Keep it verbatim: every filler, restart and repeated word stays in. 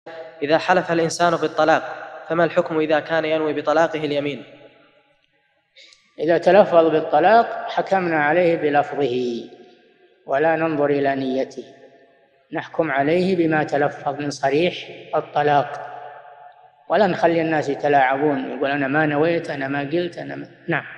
إذا حلف الإنسان بالطلاق فما الحكم إذا كان ينوي بطلاقه اليمين؟ إذا تلفظ بالطلاق حكمنا عليه بلفظه ولا ننظر إلى نيته، نحكم عليه بما تلفظ من صريح الطلاق، ولا نخلي الناس يتلاعبون، يقول أنا ما نويت، أنا ما قلت، أنا ما... نعم.